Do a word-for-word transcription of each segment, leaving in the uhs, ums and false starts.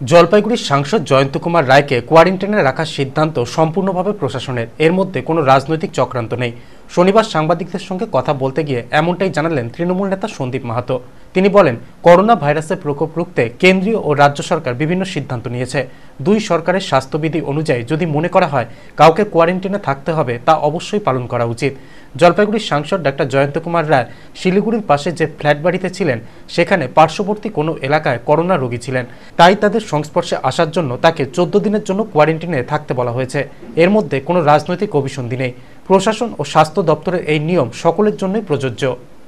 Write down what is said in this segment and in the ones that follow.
জলপাইগুড়ির সাংসদ জয়ন্ত কুমার রায়কে কোয়ারেন্টাইনে রাখার সিদ্ধান্ত সম্পূর্ণভাবে প্রশাসনের, এর মধ্যে কোনো রাজনৈতিক চক্রান্ত নেই। শনিবার সাংবাদিকদের সঙ্গে কথা বলতে গিয়ে এমনটাই জানালেন তৃণমূল নেতা সন্দীপ মাহাতো। তিনি বলেন, করোনা ভাইরাসের প্রকোপ রুখতে কেন্দ্রীয় ও রাজ্য সরকার বিভিন্ন সিদ্ধান্ত নিয়েছে। দুই সরকারের স্বাস্থ্যবিধি অনুযায়ী যদি মনে করা হয় কাউকে কোয়ারেন্টাইনে থাকতে হবে, তা অবশ্যই পালন করা উচিত। জলপাইগুড়ির সাংসদ ডাক্তার জয়ন্ত কুমার রায় শিলিগুড়ির পাশে যে ফ্ল্যাট বাড়িতে ছিলেন, সেখানে পার্শ্ববর্তী কোনো এলাকায় করোনা রোগী ছিলেন। তাই তাদের সংস্পর্শে আসার জন্য তাকে চোদ্দ দিনের জন্য কোয়ারেন্টাইনে থাকতে বলা হয়েছে। এর মধ্যে কোনো রাজনৈতিক অভিসন্ধি নেই। প্রশাসন ও স্বাস্থ্য দপ্তরের এই নিয়ম সকলের জন্যই প্রযোজ্য।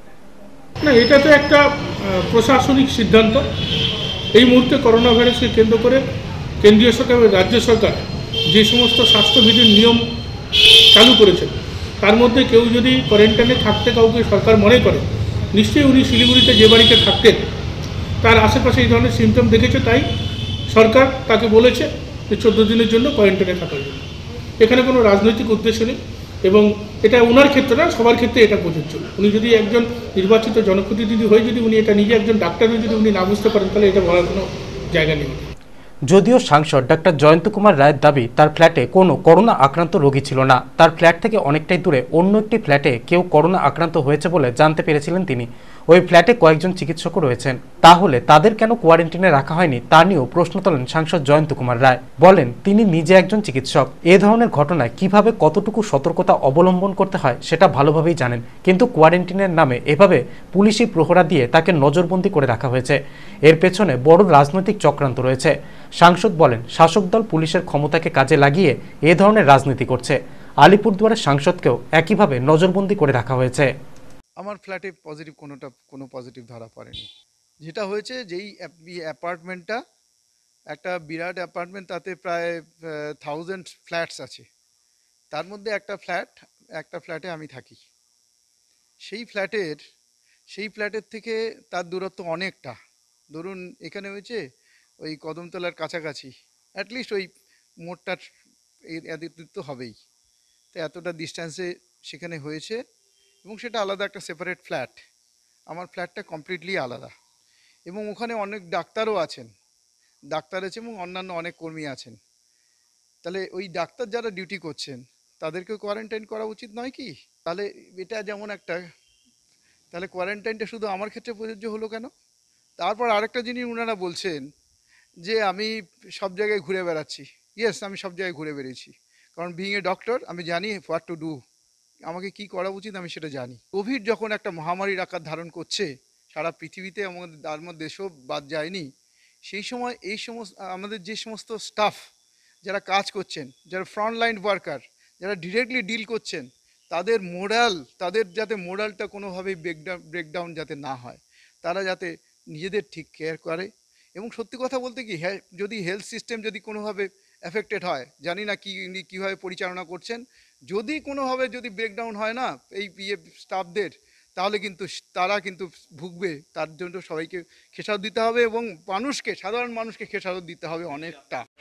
না, এটা তো একটা প্রশাসনিক সিদ্ধান্ত। এই মুহূর্তে করোনা ভাইরাসকে কেন্দ্র করে কেন্দ্রীয় সরকার এবং রাজ্য সরকার যে সমস্ত স্বাস্থ্যবিধির নিয়ম চালু করেছে, তার মধ্যে কেউ যদি কোয়ারেন্টাইনে থাকতে কাউকে সরকার মনে করে, নিশ্চয়ই উনি শিলিগুড়িতে যে বাড়িতে থাকতেন তার আশেপাশে এই ধরনের সিমটম দেখেছে, তাই সরকার তাকে বলেছে যে চোদ্দো দিনের জন্য কোয়ারেন্টাইনে থাকার জন্য। এখানে কোনো রাজনৈতিক উদ্দেশ্য নেই এবং এটা ওনার ক্ষেত্রে না, সবার ক্ষেত্রে এটা প্রযোজ্য। উনি যদি একজন নির্বাচিত জনপ্রতিনিধি হয়ে যদি উনি এটা নিজে একজন ডাক্তার হয়ে যদি উনি না বুঝতে পারেন, তাহলে এটা বলার কোনো জায়গা নেই। যদিও সাংসদ ডাক্তার জয়ন্ত কুমার রায়ের দাবি, তার ফ্ল্যাটে কোনো করোনা আক্রান্ত রোগী ছিল না। তার ফ্ল্যাট থেকে অনেকটাই দূরে অন্য একটি ফ্ল্যাটে কেউ করোনা আক্রান্ত হয়েছে বলে জানতে পেরেছিলেন তিনি। ওই ফ্ল্যাটে কয়েকজন চিকিৎসকও রয়েছেন, তাহলে তাদের কেন কোয়ারেন্টাইনে রাখা হয়নি তা নিয়েও প্রশ্ন তোলেন সাংসদ জয়ন্ত কুমার রায়। বলেন, তিনি নিজে একজন চিকিৎসক, এ ধরনের ঘটনায় কিভাবে কতটুকু সতর্কতা অবলম্বন করতে হয় সেটা ভালোভাবেই জানেন। কিন্তু কোয়ারেন্টাইনের নামে এভাবে পুলিশি প্রহরা দিয়ে তাকে নজরবন্দি করে রাখা হয়েছে। এর পেছনে বড় রাজনৈতিক চক্রান্ত রয়েছে। সাংসদ বলেন, শাসক দল পুলিশের ক্ষমতাকে কাজে লাগিয়ে এ ধরনের রাজনীতি করছে। আলিপুরদুয়ারের সাংসদকেও একইভাবে নজরবন্দি করে রাখা হয়েছে। আমার ফ্ল্যাটে পজিটিভ কোনোটা কোনো পজিটিভ ধরা পড়েনি। যেটা হয়েছে, যেই অ্যাপার্টমেন্টটা একটা বিরাট অ্যাপার্টমেন্ট, তাতে প্রায় থাউজেন্ড ফ্ল্যাটস আছে। তার মধ্যে একটা ফ্ল্যাট একটা ফ্ল্যাটে আমি থাকি। সেই ফ্ল্যাটের সেই ফ্ল্যাটের থেকে তার দূরত্ব অনেকটা। ধরুন, এখানে হয়েছে ওই কদমতলার কাছাকাছি, অ্যাটলিস্ট ওই মোড়টার এদিক তো হবেই। তো এতটা ডিস্ট্যান্সে সেখানে হয়েছে এবং সেটা আলাদা একটা সেপারেট ফ্ল্যাট। আমার ফ্ল্যাটটা কমপ্লিটলি আলাদা এবং ওখানে অনেক ডাক্তারও আছেন ডাক্তার আছে এবং অন্যান্য অনেক কর্মী আছেন। তাহলে ওই ডাক্তার যারা ডিউটি করছেন তাদেরকে কোয়ারেন্টাইন করা উচিত নয় কি? তাহলে এটা যেমন একটা, তাহলে কোয়ারেন্টাইনটা শুধু আমার ক্ষেত্রে প্রযোজ্য হলো কেন? তারপর আরেকটা জিনিস ওনারা বলছেন যে আমি সব জায়গায় ঘুরে বেড়াচ্ছি। ইয়েস, আমি সব জায়গায় ঘুরে বেরিয়েছি, কারণ বিইং এ ডক্টর আমি জানি হোয়াট টু ডু, আমাকে কি করা উচিত আমি সেটা জানি। কোভিড যখন একটা মহামারীর আকার ধারণ করছে সারা পৃথিবীতে, আমাদের তার মধ্যে দেশও বাদ যায়নি, সেই সময় এই সমস্ত আমাদের যে সমস্ত স্টাফ যারা কাজ করছেন, যারা ফ্রন্ট লাইন ওয়ার্কার, যারা ডিরেক্টলি ডিল করছেন, তাদের মোরাল তাদের যাতে মোরালটা কোনোভাবেই ব্রেকডাউন ব্রেকডাউন যাতে না হয়, তারা যাতে নিজেদের ঠিক কেয়ার করে। এবং সত্যি কথা বলতে কি, হ্যাঁ, যদি হেলথ সিস্টেম যদি কোনোভাবে এফেক্টেড হয়, জানি না কি উনি কীভাবে পরিচালনা করছেন, যদি কোনোভাবে যদি ব্রেকডাউন হয় না এই ইয়ে স্টাফদের, তাহলে কিন্তু তারা কিন্তু ভুগবে। তার জন্য সবাইকে খেসারত দিতে হবে এবং মানুষকে, সাধারণ মানুষকে খেসারত দিতে হবে অনেকটা।